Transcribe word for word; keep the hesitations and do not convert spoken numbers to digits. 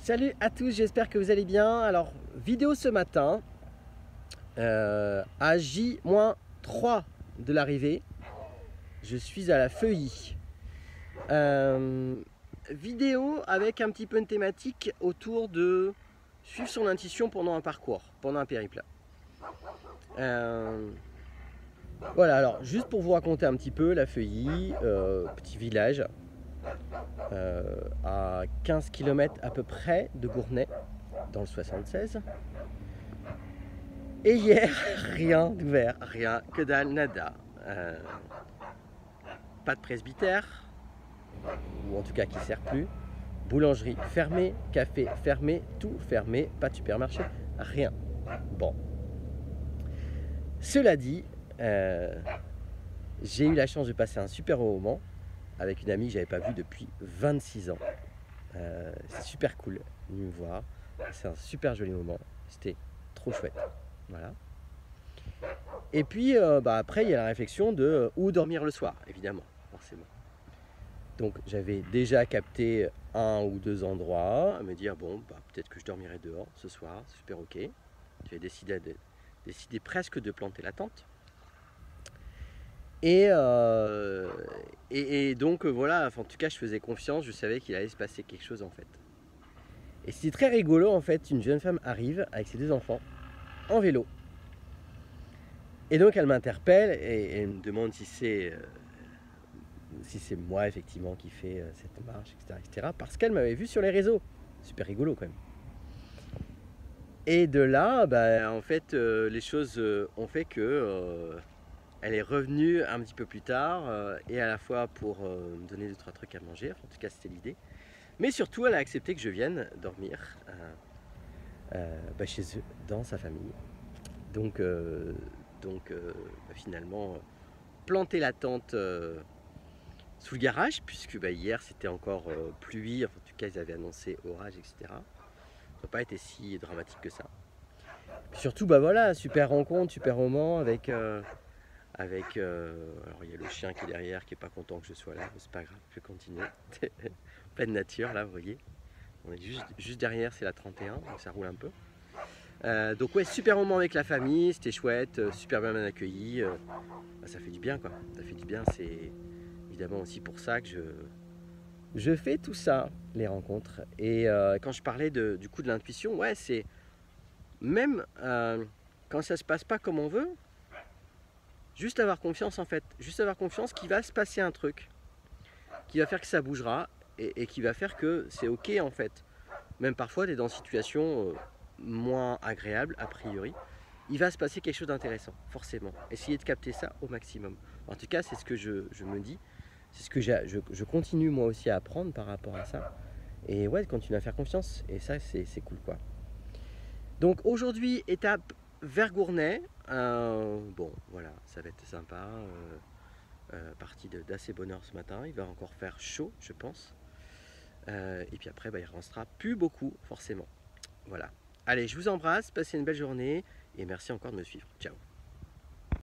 Salut à tous, j'espère que vous allez bien. Alors, vidéo ce matin, euh, à J trois de l'arrivée, je suis à la Feuilly. Euh, vidéo avec un petit peu une thématique autour de suivre son intuition pendant un parcours, pendant un périple. Euh, voilà, alors juste pour vous raconter un petit peu, la Feuilly, euh, petit village, euh, à quinze kilomètres à peu près de Gournay, dans le soixante-seize. Et hier, rien d'ouvert, rien, que dalle, nada. Euh, pas de presbytère, ou en tout cas qui ne sert plus. Boulangerie fermée, café fermé, tout fermé, pas de supermarché, rien. Bon. Cela dit, euh, j'ai eu la chance de passer un super moment avec une amie que je n'avais pas vue depuis vingt-six ans. Euh, c'est super cool, venue me voir. C'est un super joli moment. C'était trop chouette. Voilà. Et puis euh, bah, après il y a la réflexion de euh, où dormir le soir, évidemment, forcément. Donc j'avais déjà capté un ou deux endroits, à me dire bon bah, peut-être que je dormirai dehors ce soir, super ok. J'avais décidé, de, décidé presque de planter la tente. Et, euh, et, et donc voilà, enfin, en tout cas je faisais confiance, je savais qu'il allait se passer quelque chose en fait. Et c'est très rigolo en fait, une jeune femme arrive avec ses deux enfants en vélo. Et donc elle m'interpelle et, et elle me demande si c'est euh, si c'est moi effectivement qui fais euh, cette marche, et cetera, et cetera. Parce qu'elle m'avait vu sur les réseaux. Super rigolo quand même. Et de là, bah, en fait, euh, les choses euh, ont fait que euh, elle est revenue un petit peu plus tard euh, et à la fois pour euh, me donner deux trois trucs à manger. Enfin, en tout cas, c'était l'idée. Mais surtout, elle a accepté que je vienne dormir euh, euh, bah, chez eux, dans sa famille. Donc, euh, donc euh, bah, finalement, planter la tente euh, sous le garage, puisque bah, hier c'était encore euh, pluie, enfin, en tout cas ils avaient annoncé orage, et cetera. Ça n'a pas été si dramatique que ça. Puis surtout, bah voilà, super rencontre, super moment avec. Euh, avec euh, alors il y a le chien qui est derrière qui est pas content que je sois là, mais c'est pas grave, je vais continuer. Pleine nature là, vous voyez. On est juste, juste derrière, c'est la trente et un, donc ça roule un peu. Euh, donc ouais, super moment avec la famille, c'était chouette, euh, super bien accueilli. Euh, bah, ça fait du bien quoi, ça fait du bien, c'est évidemment aussi pour ça que je, je fais tout ça, les rencontres. Et euh, quand je parlais de, du coup de l'intuition, ouais, c'est même euh, quand ça se passe pas comme on veut, juste avoir confiance en fait, juste avoir confiance qu'il va se passer un truc, qui va faire que ça bougera et, et qui va faire que c'est ok en fait. Même parfois, tu es dans une situation euh, moins agréable a priori. Il va se passer quelque chose d'intéressant, forcément. Essayez de capter ça au maximum. En tout cas, c'est ce que je, je me dis. C'est ce que je, je continue moi aussi à apprendre par rapport à ça. Et ouais, continuer à faire confiance. Et ça, c'est cool quoi. Donc aujourd'hui, étape vers Gournay. Euh, bon, voilà, ça va être sympa. Euh, euh, partie d'assez bonne heure ce matin. Il va encore faire chaud, je pense. Euh, et puis après, bah, il ne restera plus beaucoup, forcément. Voilà. Allez, je vous embrasse, passez une belle journée et merci encore de me suivre. Ciao.